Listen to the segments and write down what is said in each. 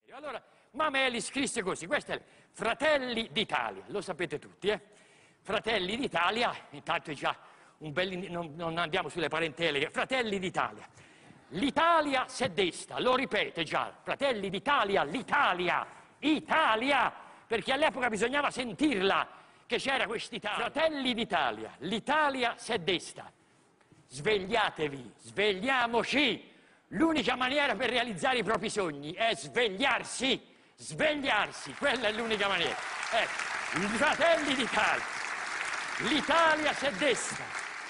Allora, Mameli scrisse così, questo è Fratelli d'Italia, lo sapete tutti, Fratelli d'Italia, intanto è già un bel... non andiamo sulle parentele, Fratelli d'Italia. L'Italia s'è desta, lo ripete già, Fratelli d'Italia, l'Italia, Italia, perché all'epoca bisognava sentirla, che c'era quest'Italia. Fratelli d'Italia, l'Italia s'è desta, svegliatevi, svegliamoci. L'unica maniera per realizzare i propri sogni è svegliarsi, svegliarsi, quella è l'unica maniera. Fratelli d'Italia, l'Italia s'è desta,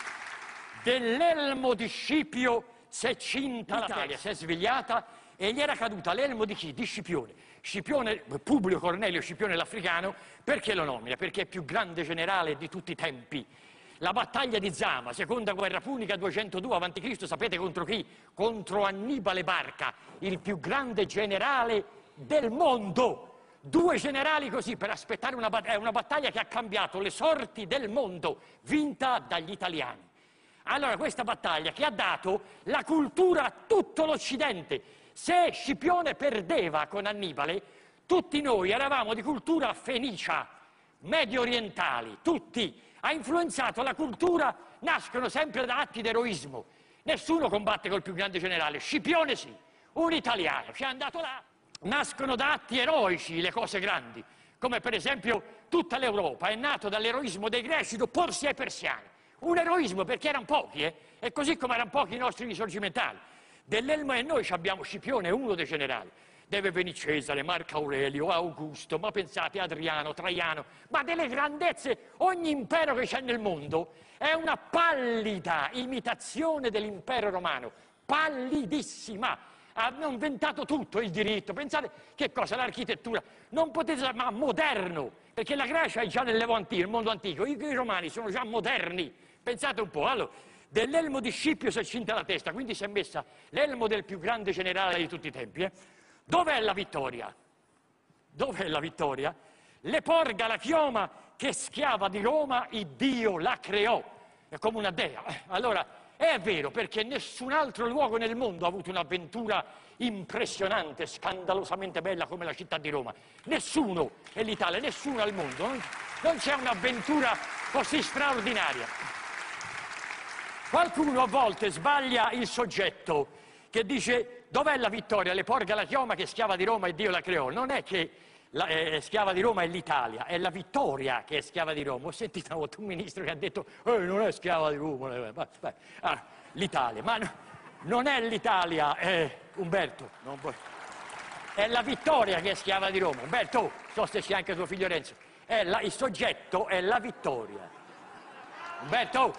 dell'elmo di Scipio s'è cinta l'Italia, si è svegliata e gli era caduta l'elmo di chi? Di Scipione. Scipione, Publio Cornelio Scipione l'Africano, perché lo nomina? Perché è il più grande generale di tutti i tempi. La battaglia di Zama, seconda guerra punica, 202 a.C., sapete contro chi? Contro Annibale Barca, il più grande generale del mondo. Due generali così per aspettare una battaglia che ha cambiato le sorti del mondo, vinta dagli italiani. Allora questa battaglia che ha dato la cultura a tutto l'Occidente. Se Scipione perdeva con Annibale, tutti noi eravamo di cultura fenicia, medio orientali, tutti. Ha influenzato la cultura, nascono sempre da atti d'eroismo. Nessuno combatte col più grande generale, Scipione sì, un italiano, ci è andato là. Nascono da atti eroici le cose grandi, come per esempio tutta l'Europa è nato dall'eroismo dei greci d'opporsi ai persiani. Un eroismo perché erano pochi, e così come erano pochi i nostri risorgimentali. Dell'elmo e noi abbiamo Scipione, uno dei generali. Deve venire Cesare, Marco Aurelio, Augusto, ma pensate Adriano, Traiano, ma delle grandezze, ogni impero che c'è nel mondo è una pallida imitazione dell'impero romano, pallidissima. Hanno inventato tutto, il diritto, pensate che cosa, l'architettura, non potete, ma moderno, perché la Grecia è già nel mondo antico, i romani sono già moderni, pensate un po', allora, dell'elmo di Scipio si è cinta la testa, quindi si è messa l'elmo del più grande generale di tutti i tempi, Dov'è la vittoria? Dov'è la vittoria? Le porga la chioma che schiava di Roma, il Dio la creò, è come una dea. Allora, è vero, perché nessun altro luogo nel mondo ha avuto un'avventura impressionante, scandalosamente bella come la città di Roma. Nessuno, è l'Italia, nessuno al mondo, non c'è un'avventura così straordinaria. Qualcuno a volte sbaglia il soggetto che dice dov'è la vittoria? Le porga la chioma che schiava di Roma e Dio la creò. Non è che schiava di Roma è l'Italia, è la vittoria che è schiava di Roma. Ho sentito una volta un ministro che ha detto non è schiava di Roma, l'Italia. Ma non è l'Italia, Umberto, è la vittoria che è schiava di Roma. Umberto, so se c'è anche tuo figlio Renzo, il soggetto è la vittoria. Umberto,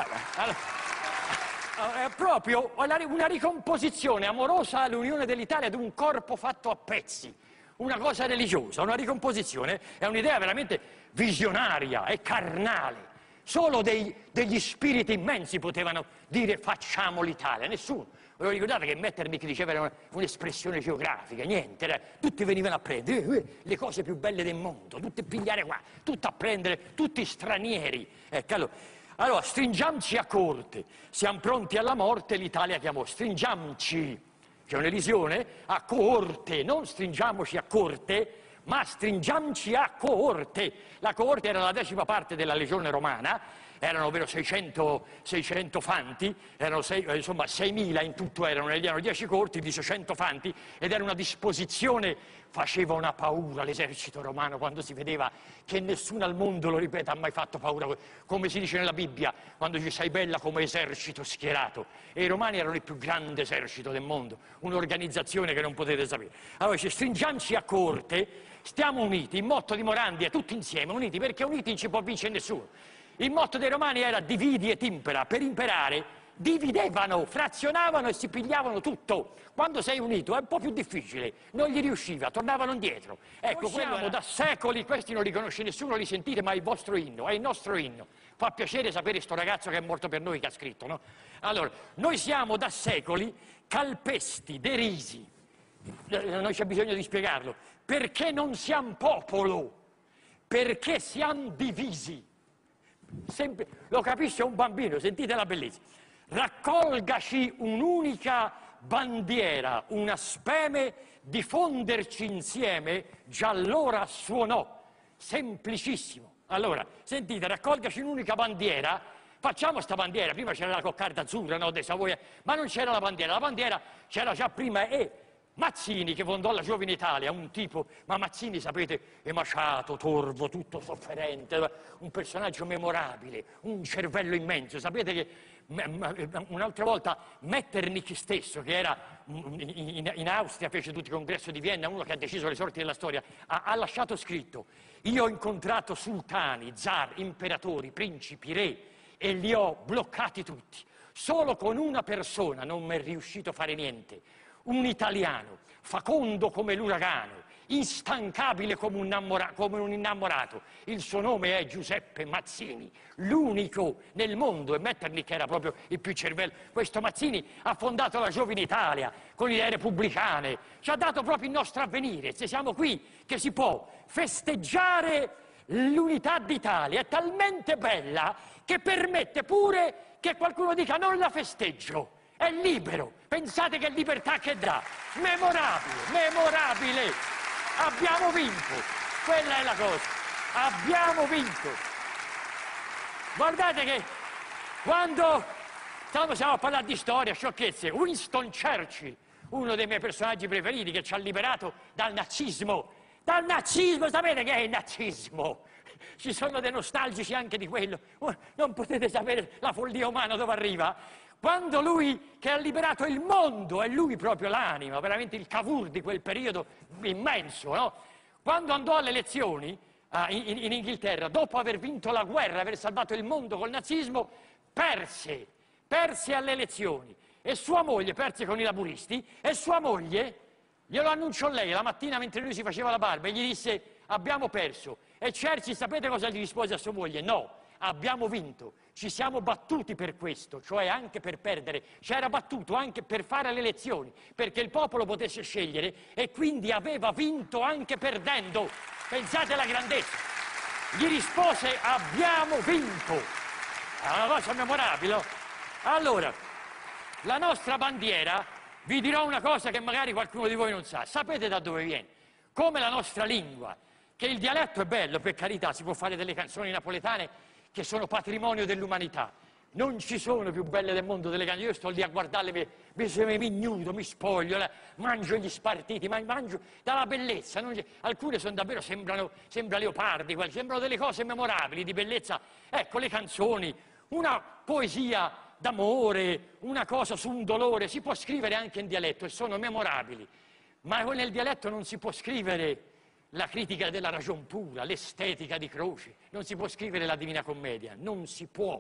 è proprio una ricomposizione amorosa all'unione dell'Italia ad un corpo fatto a pezzi, una cosa religiosa, una ricomposizione, è un'idea veramente visionaria e carnale. Solo degli spiriti immensi potevano dire facciamo l'Italia, nessuno. Ve lo ricordate che Metternich diceva era un'espressione geografica, niente, tutti venivano a prendere le cose più belle del mondo, tutti a pigliare qua, tutti a prendere, tutti stranieri. Ecco, allora, stringiamoci a corte, siamo pronti alla morte, l'Italia chiamò, stringiamoci, c'è un'elisione, a coorte, non stringiamoci a corte, ma stringiamoci a coorte. La coorte era la 10ª parte della legione romana, erano ovvero 600 fanti, erano insomma 6.000 in tutto erano 10 corti di 600 fanti, ed era una disposizione, faceva una paura l'esercito romano quando si vedeva che nessuno al mondo, lo ripeto, ha mai fatto paura, come si dice nella Bibbia, quando ci sei bella come esercito schierato, e i romani erano il più grande esercito del mondo, un'organizzazione che non potete sapere. Allora ci stringiamoci a corte, stiamo uniti, il motto di Morandi è tutti insieme, uniti, perché uniti non ci può vincere nessuno. Il motto dei romani era dividi et impera, per imperare dividevano, frazionavano e si pigliavano tutto. Quando sei unito è un po' più difficile, non gli riusciva, tornavano indietro. Ecco, quello da secoli, questi non li conosce nessuno, li sentite, ma è il vostro inno, è il nostro inno. Fa piacere sapere sto ragazzo che è morto per noi, che ha scritto, no? Allora, noi siamo da secoli calpesti, derisi, non c'è bisogno di spiegarlo, perché non siamo popolo, perché siamo divisi. Sempre, lo capisce un bambino, sentite la bellezza. Raccolgaci un'unica bandiera, una speme di fonderci insieme, già allora suonò. Semplicissimo. Allora, sentite, raccolgaci un'unica bandiera, facciamo sta bandiera. Prima c'era la coccarda azzurra, no, dei Savoia, ma non c'era la bandiera c'era già prima e Mazzini, che fondò la Giovine Italia, un tipo, ma Mazzini, sapete, emaciato, torvo, tutto sofferente, un personaggio memorabile, un cervello immenso. Sapete che un'altra volta Metternich stesso, che era in Austria, fece tutti i congressi di Vienna, uno che ha deciso le sorti della storia, ha lasciato scritto: io ho incontrato sultani, zar, imperatori, principi, re, e li ho bloccati tutti. Solo con una persona non mi è riuscito a fare niente. Un italiano, facondo come l'uragano, instancabile come un innamorato. Il suo nome è Giuseppe Mazzini, l'unico nel mondo, e Metternich era proprio il più cervello. Questo Mazzini ha fondato la Giovine Italia con idee repubblicane, ci ha dato proprio il nostro avvenire. Se siamo qui che si può festeggiare l'unità d'Italia, è talmente bella che permette pure che qualcuno dica non la festeggio. È libero, pensate che libertà che dà, memorabile, memorabile, abbiamo vinto, quella è la cosa, abbiamo vinto. Guardate che quando siamo a parlare di storia, sciocchezze, Winston Churchill, uno dei miei personaggi preferiti, che ci ha liberato dal nazismo, sapete che è il nazismo? Ci sono dei nostalgici anche di quello, non potete sapere la follia umana dove arriva. Quando lui, che ha liberato il mondo, è lui proprio l'anima, veramente il Cavour di quel periodo immenso, no? Quando andò alle elezioni in Inghilterra, dopo aver vinto la guerra, aver salvato il mondo col nazismo, perse alle elezioni. E sua moglie, perse con i laburisti, e sua moglie, glielo annunciò lei la mattina mentre lui si faceva la barba, e gli disse: abbiamo perso. E Churchill, sapete cosa gli rispose a sua moglie? No, abbiamo vinto. Ci siamo battuti per questo, cioè anche per perdere. Ci era battuto anche per fare le elezioni, perché il popolo potesse scegliere, e quindi aveva vinto anche perdendo. Pensate alla grandezza. Gli rispose: abbiamo vinto. È una cosa memorabile, no? Allora, la nostra bandiera, vi dirò una cosa che magari qualcuno di voi non sa. Sapete da dove viene? Come la nostra lingua, che il dialetto è bello, per carità, si può fare delle canzoni napoletane che sono patrimonio dell'umanità. Non ci sono più belle del mondo delle canzoni. Io sto lì a guardarle, mi ignudo, mi spoglio, mangio gli spartiti, mangio dalla bellezza. Alcune sono davvero, sembra leopardi, sembrano delle cose memorabili, di bellezza. Ecco, le canzoni, una poesia d'amore, una cosa su un dolore, si può scrivere anche in dialetto e sono memorabili. Ma nel dialetto non si può scrivere la critica della ragion pura, l'estetica di Croce, non si può scrivere la Divina Commedia, non si può,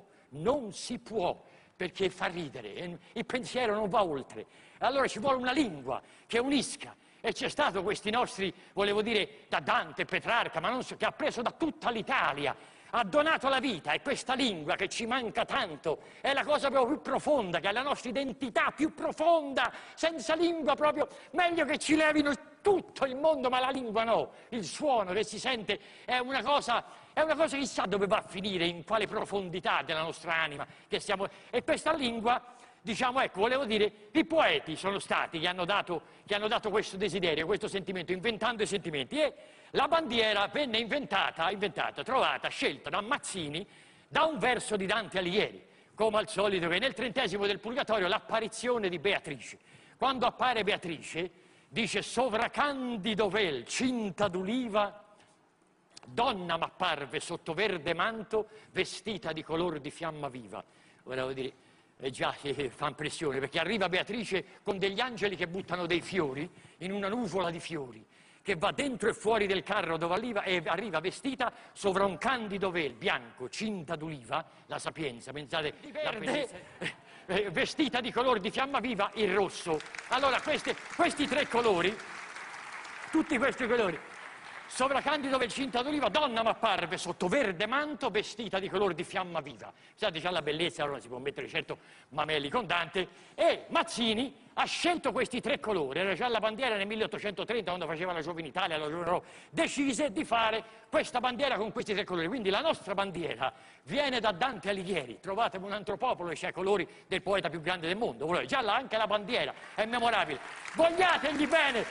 perché fa ridere, il pensiero non va oltre. Allora ci vuole una lingua che unisca, e c'è stato questi nostri, volevo dire, da Dante, Petrarca, ma non so, che ha preso da tutta l'Italia, ha donato la vita, e questa lingua che ci manca tanto è la cosa proprio più profonda, che è la nostra identità più profonda. Senza lingua proprio meglio che ci levino tutto il mondo, ma la lingua no. Il suono che si sente è una cosa chissà dove va a finire, in quale profondità della nostra anima che stiamo. E questa lingua, diciamo, ecco, volevo dire, i poeti sono stati che hanno dato questo desiderio, questo sentimento, inventando i sentimenti. E la bandiera venne trovata, scelta da Mazzini da un verso di Dante Alighieri, come al solito, che nel 30° del Purgatorio, l'apparizione di Beatrice. Quando appare Beatrice, dice: sovracandido vel, cinta d'uliva, donna m'apparve sotto verde manto, vestita di color di fiamma viva. Ora voglio dire, già fa impressione, perché arriva Beatrice con degli angeli che buttano dei fiori in una nuvola di fiori, che va dentro e fuori del carro dove arriva vestita sopra un candido vel bianco, cinta d'uliva, la sapienza, pensate, la bellezza, vestita di color di fiamma viva, il rosso. Allora questi tre colori, tutti questi colori, sopra candido vel, cinta d'uliva, donna m'apparve sotto verde manto, vestita di color di fiamma viva. Pensate già la bellezza, allora si può mettere certo Mameli con Dante, e Mazzini ha scelto questi tre colori. Era già la bandiera nel 1830, quando faceva la Giovine Italia, decise di fare questa bandiera con questi tre colori. Quindi la nostra bandiera viene da Dante Alighieri. Trovate un altro popolo che ha i colori del poeta più grande del mondo. Già anche la bandiera è memorabile. Vogliategli bene,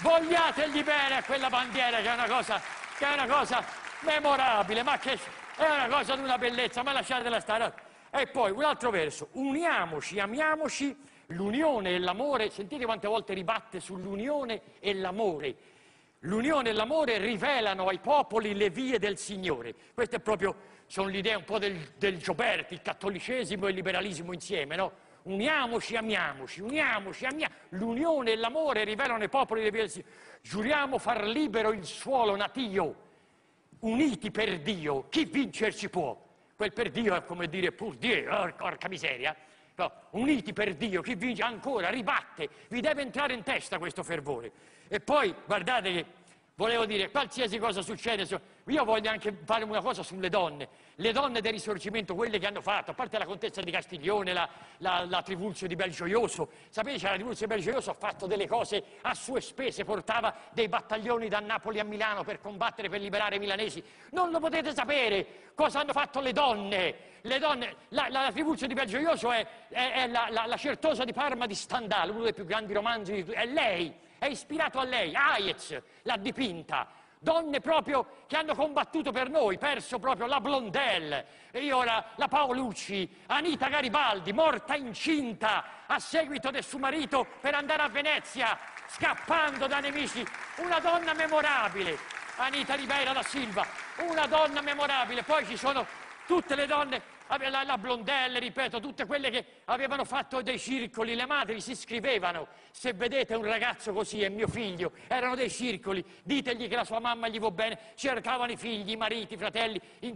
vogliategli bene a quella bandiera che è una cosa memorabile, ma che è una cosa di una bellezza, ma lasciatela stare. E poi un altro verso, uniamoci, amiamoci, l'unione e l'amore, sentite quante volte ribatte sull'unione e l'amore. L'unione e l'amore rivelano ai popoli le vie del Signore. Queste sono l'idea un po' del Gioberti, il cattolicesimo e il liberalismo insieme, no? Uniamoci, amiamoci, l'unione e l'amore rivelano ai popoli le vie del Signore. Giuriamo far libero il suolo natio, uniti per Dio, chi vincerci può? Quel per Dio è come dire pur Dio, porca miseria. No, uniti per Dio, chi vince ancora, ribatte, vi deve entrare in testa questo fervore. E poi, guardate che, volevo dire, qualsiasi cosa succede, io voglio anche fare una cosa sulle donne. Le donne del Risorgimento, quelle che hanno fatto, a parte la contessa di Castiglione, la Trivulzio di Belgioioso, sapete che la Trivulzio di Belgioioso ha fatto delle cose a sue spese, portava dei battaglioni da Napoli a Milano per combattere, per liberare i milanesi. Non lo potete sapere cosa hanno fatto le donne. Le donne, la Trivulzio di Belgioioso è la Certosa di Parma di Stendhal, uno dei più grandi romanzi di tutti. È lei, è ispirato a lei. Hayez l'ha dipinta. Donne proprio che hanno combattuto per noi, perso proprio la Blondel, la Paolucci, Anita Garibaldi, morta incinta a seguito del suo marito per andare a Venezia, scappando da nemici. Una donna memorabile, Anita Ribeira da Silva, una donna memorabile. Poi ci sono tutte le donne, la Blondel, ripeto, tutte quelle che avevano fatto dei circoli, le madri si scrivevano: se vedete un ragazzo così è mio figlio, erano dei circoli, ditegli che la sua mamma gli va bene, cercavano i figli, i mariti, i fratelli,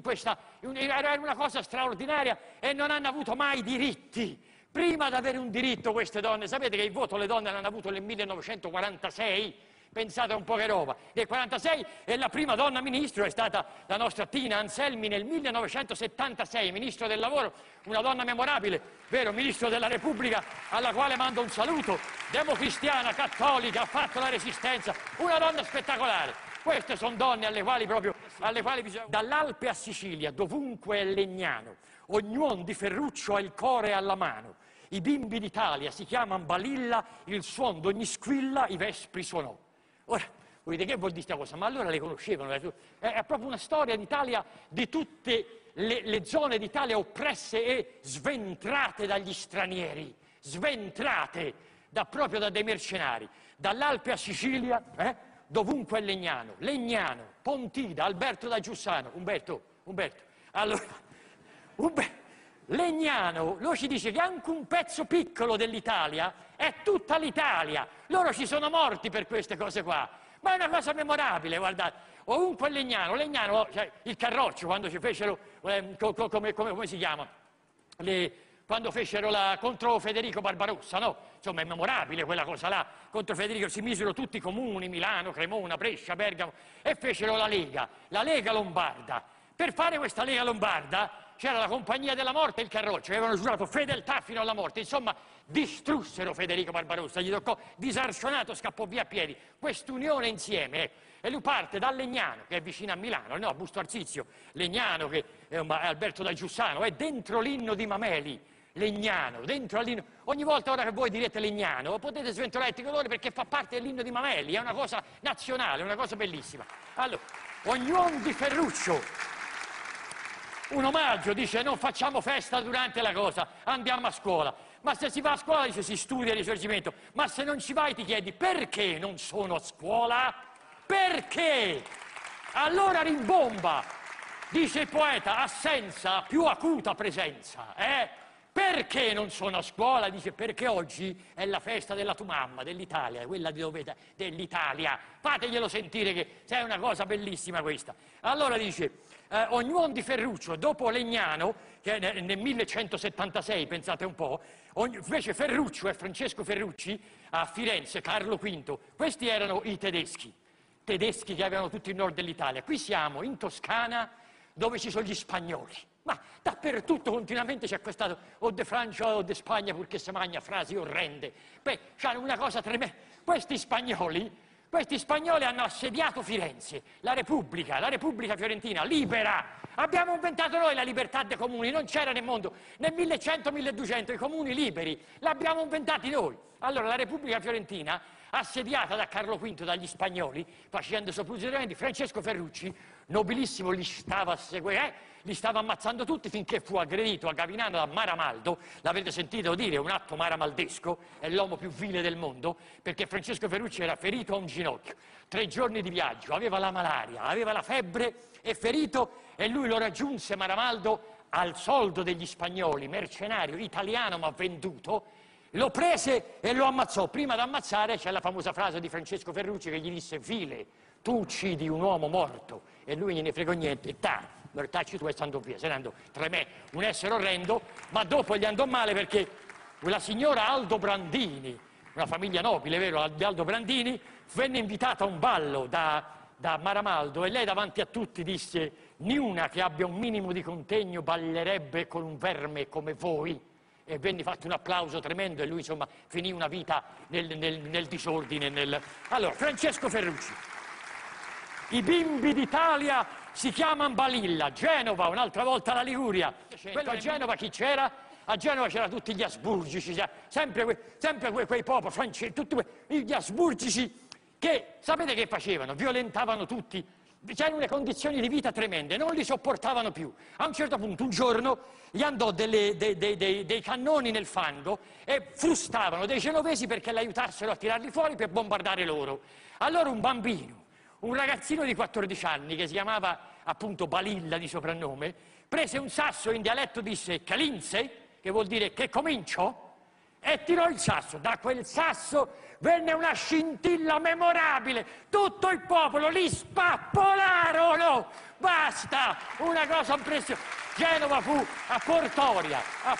era una cosa straordinaria e non hanno avuto mai diritti. Prima di avere un diritto queste donne, sapete che il voto le donne l'hanno avuto nel 1946? Pensate un po' che roba. Nel 1946 e la prima donna ministro è stata la nostra Tina Anselmi nel 1976, ministro del lavoro, una donna memorabile, vero, ministro della Repubblica, alla quale mando un saluto, democristiana, cattolica, ha fatto la resistenza, una donna spettacolare. Queste sono donne alle quali bisogna... Dall'Alpe a Sicilia, dovunque è legnano, ognuno di Ferruccio ha il cuore alla mano. I bimbi d'Italia si chiamano Balilla, il suon d'ogni squilla i vespri suonò. Ora, voi dite che vuol dire questa cosa? Ma allora le conoscevano? È proprio una storia d'Italia, di tutte le zone d'Italia oppresse e sventrate dagli stranieri, sventrate proprio da dei mercenari. Dall'Alpe a Sicilia, dovunque è legnano, Pontida, Alberto da Giussano, Umberto. Allora, Legnano, lui ci dice che anche un pezzo piccolo dell'Italia è tutta l'Italia. Loro ci sono morti per queste cose qua. Ma è una cosa memorabile, guardate. Ovunque Legnano, cioè il Carroccio, quando ci fecero, come si chiama? Quando fecero contro Federico Barbarossa, no? Insomma, è memorabile quella cosa là. Contro Federico si misero tutti i comuni, Milano, Cremona, Brescia, Bergamo, e fecero la Lega Lombarda. Per fare questa Lega Lombarda c'era la Compagnia della Morte e il Carroccio, avevano giurato fedeltà fino alla morte. Insomma, distrussero Federico Barbarossa, gli toccò, disarcionato, scappò via a piedi. Quest'unione insieme, e lui parte da Legnano, che è vicino a Milano, no, a Busto Arsizio, Legnano, che è Alberto da Giussano, è dentro l'inno di Mameli, Legnano, dentro all'inno. Ogni volta ora che voi direte Legnano, potete sventolare il tricolore perché fa parte dell'inno di Mameli, è una cosa nazionale, una cosa bellissima. Allora, ognuno di Ferruccio. Un omaggio, dice, non facciamo festa durante la cosa, andiamo a scuola. Ma se si va a scuola, dice, si studia il Risorgimento. Ma se non ci vai ti chiedi, perché non sono a scuola? Perché? Allora rimbomba, dice il poeta, assenza più acuta presenza, Perché non sono a scuola? Dice, perché oggi è la festa della tua mamma, dell'Italia, quella di dove dell'Italia. Fateglielo sentire che è una cosa bellissima questa. Allora dice, ognuno di Ferruccio, dopo Legnano, che nel 1176, pensate un po', invece Ferruccio e Francesco Ferrucci a Firenze, Carlo V, questi erano i tedeschi che avevano tutto il nord dell'Italia. Qui siamo in Toscana, dove ci sono gli spagnoli. Ma dappertutto continuamente c'è questa o de Francia o de Spagna purché se magna frasi orrende. Beh, c'hanno una cosa tremenda. Questi spagnoli hanno assediato Firenze, la Repubblica Fiorentina, libera. Abbiamo inventato noi la libertà dei comuni, non c'era nel mondo. Nel 1100-1200 i comuni liberi, l'abbiamo inventati noi. Allora la Repubblica Fiorentina assediata da Carlo V, dagli spagnoli, facendo soprusi tremendi. Francesco Ferrucci, nobilissimo, li stava ammazzando tutti finché fu aggredito a Gavinano da Maramaldo. L'avete sentito dire, un atto maramaldesco, è l'uomo più vile del mondo, perché Francesco Ferrucci era ferito a un ginocchio, 3 giorni di viaggio, aveva la malaria, aveva la febbre, è ferito, e lui lo raggiunse Maramaldo al soldo degli spagnoli, mercenario italiano ma venduto, lo prese e lo ammazzò. Prima di ammazzare c'è la famosa frase di Francesco Ferrucci che gli disse: "Vile, tu uccidi un uomo morto", e lui gliene fregò niente, e mortacci tu, e andò via, se ne andò. Tremè, un essere orrendo, ma dopo gli andò male perché la signora Aldo Brandini, una famiglia nobile, vero, di Aldo Brandini, venne invitata a un ballo da Maramaldo, e lei davanti a tutti disse: "Niuna che abbia un minimo di contegno ballerebbe con un verme come voi", e venne fatto un applauso tremendo, e lui insomma finì una vita nel disordine. Allora, Francesco Ferrucci. I bimbi d'Italia si chiamano Balilla. Genova, un'altra volta la Liguria. A Genova chi c'era? A Genova c'erano tutti gli asburgici, sempre quei popoli francesi, tutti gli asburgici che, sapete che facevano? Violentavano tutti. C'erano le condizioni di vita tremende, non li sopportavano più. A un certo punto, un giorno, gli andò dei cannoni nel fango e frustavano dei genovesi perché l'aiutassero a tirarli fuori per bombardare loro. Allora un bambino, un ragazzino di 14 anni, che si chiamava appunto Balilla di soprannome, prese un sasso, in dialetto disse "Calinze", che vuol dire "che comincio", e tirò il sasso. Da quel sasso venne una scintilla memorabile, tutto il popolo li spappolarono, basta, una cosa impressionante. Genova fu a Portoria.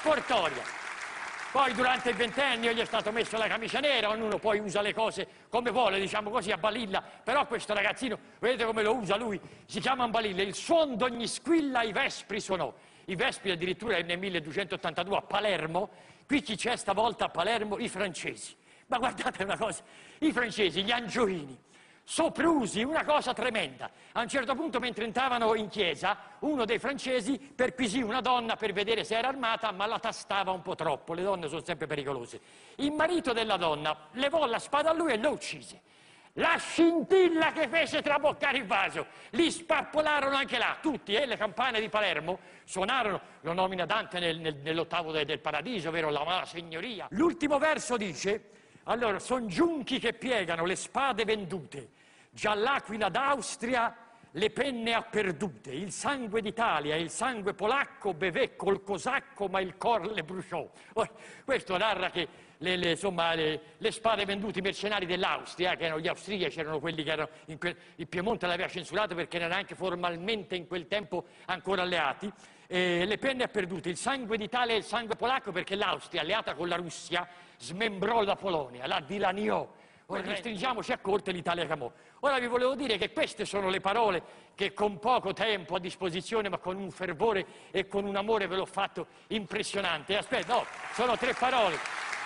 Poi durante il ventennio gli è stato messo la camicia nera, ognuno poi usa le cose come vuole, diciamo così, a Balilla, però questo ragazzino, vedete come lo usa lui, si chiama Balilla. Il suon d'ogni squilla i vespri suonò. I vespri addirittura nel 1282 a Palermo. Qui chi c'è stavolta a Palermo? I francesi. Ma guardate una cosa, i francesi, gli angioini, soprusi, una cosa tremenda. A un certo punto, mentre entravano in chiesa, uno dei francesi perquisì una donna per vedere se era armata, ma la tastava un po' troppo. Le donne sono sempre pericolose. Il marito della donna levò la spada a lui e lo uccise. La scintilla che fece traboccare il vaso, li spappolarono anche là, tutti, e le campane di Palermo suonarono, lo nomina Dante nell'ottavo del Paradiso, vero? La mala signoria. L'ultimo verso dice: allora, son giunchi che piegano le spade vendute, già l'Aquila d'Austria le penne ha perdute, il sangue d'Italia e il sangue polacco bevé col cosacco, ma il cor le bruciò. Questo narra che le spade vendute, i mercenari dell'Austria, che erano gli austriaci, erano quelli che erano il Piemonte l'aveva censurato perché erano anche formalmente in quel tempo ancora alleati. Le penne ha perdute, il sangue d'Italia e il sangue polacco, perché l'Austria, alleata con la Russia, smembrò la Polonia, la dilaniò. Ora ristringiamoci a corte, l'Italia camò. Ora vi volevo dire che queste sono le parole che con poco tempo a disposizione, ma con un fervore e con un amore, ve l'ho fatto impressionante. Aspetta, no, sono 3 parole.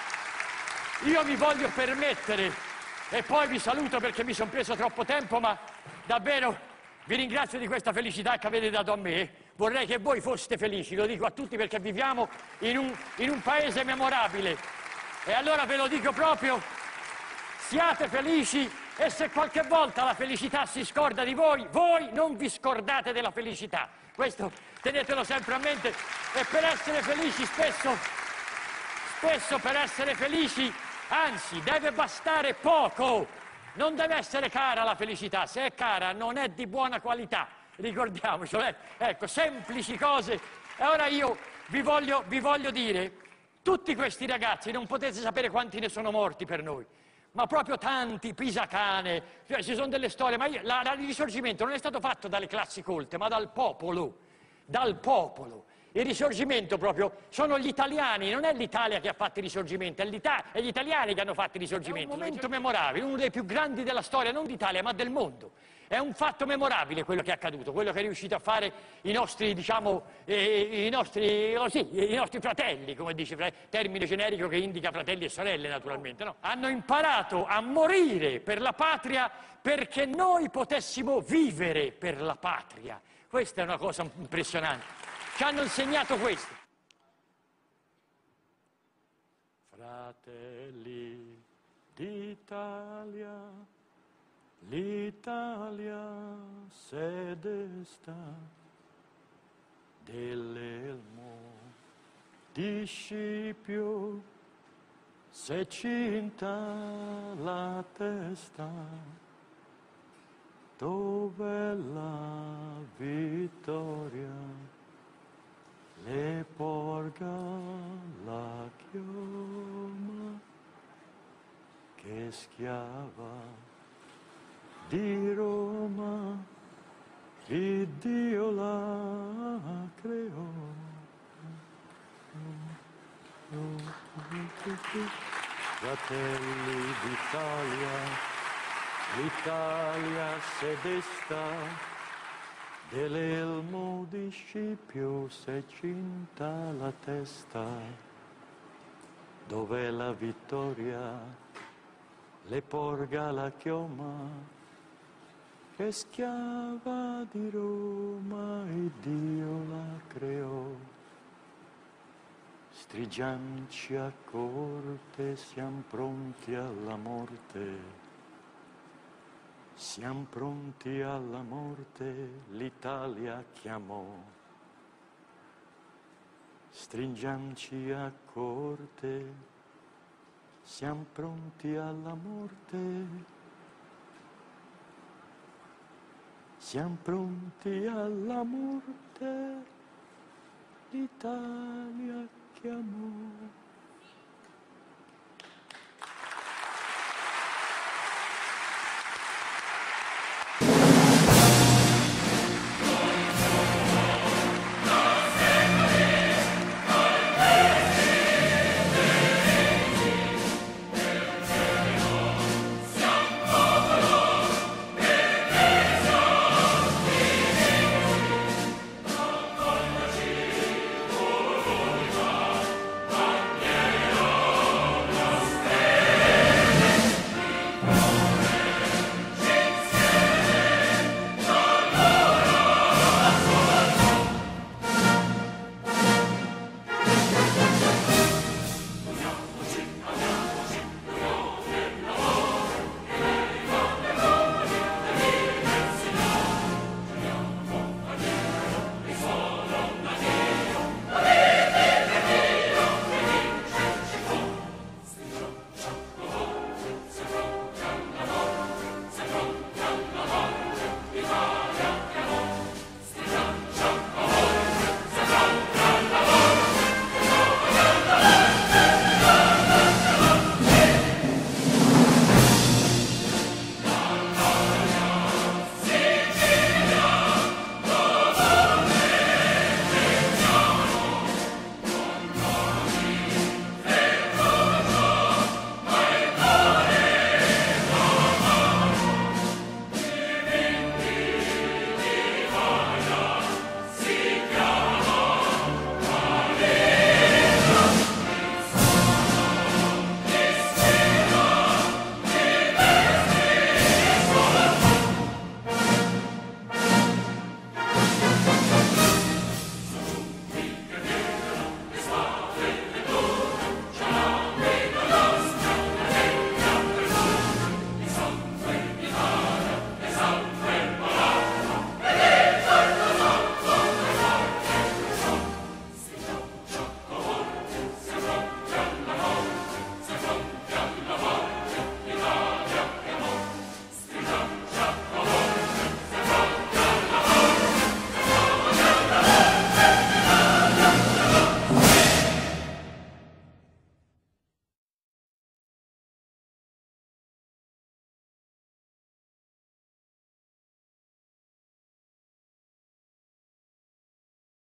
Io mi voglio permettere, e poi vi saluto perché mi sono preso troppo tempo, ma davvero vi ringrazio di questa felicità che avete dato a me. Vorrei che voi foste felici, lo dico a tutti perché viviamo in un paese memorabile. E allora ve lo dico proprio, siate felici, e se qualche volta la felicità si scorda di voi, voi non vi scordate della felicità. Questo tenetelo sempre a mente, e per essere felici spesso per essere felici, anzi, deve bastare poco. Non deve essere cara la felicità, se è cara non è di buona qualità, ricordiamocelo. Ecco, semplici cose. E ora io vi voglio dire, tutti questi ragazzi, non potete sapere quanti ne sono morti per noi, ma proprio tanti, Pisacane, cioè ci sono delle storie, ma il risorgimento non è stato fatto dalle classi colte, ma dal popolo, dal popolo. Il risorgimento proprio sono gli italiani, non è l'Italia che ha fatto il risorgimento, è gli italiani che hanno fatto il risorgimento. È un momento memorabile, uno dei più grandi della storia, non d'Italia ma del mondo. È un fatto memorabile quello che è accaduto, quello che è riuscito a fare i nostri, diciamo, i nostri fratelli, come dice, termine generico che indica fratelli e sorelle naturalmente, no? Hanno imparato a morire per la patria perché noi potessimo vivere per la patria. Questa è una cosa impressionante. Ci hanno insegnato questo. Fratelli L'Italia, l'Italia se desta dell'elmo di Scipio, se cinta la testa, dove la vittoria le porga la chioma, che schiava di Roma, il Dio la creò. Fratelli d'Italia, l'Italia se desta, dell'elmo di Scipio se cinta la testa, dove la vittoria le porga la chioma, che schiava di Roma e Dio la creò. Strigiamoci a corte, siamo pronti alla morte, siamo pronti alla morte, l'Italia chiamò. Stringiamoci a corte, siamo pronti alla morte, siamo pronti alla morte, l'Italia chiamò.